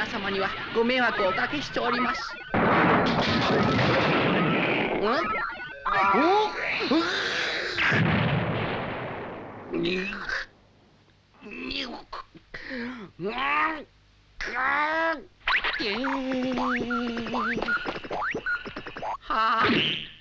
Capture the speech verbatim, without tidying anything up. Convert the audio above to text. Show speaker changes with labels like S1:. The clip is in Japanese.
S1: 様にはご迷惑をおかけしております。ん？お？ににはあ。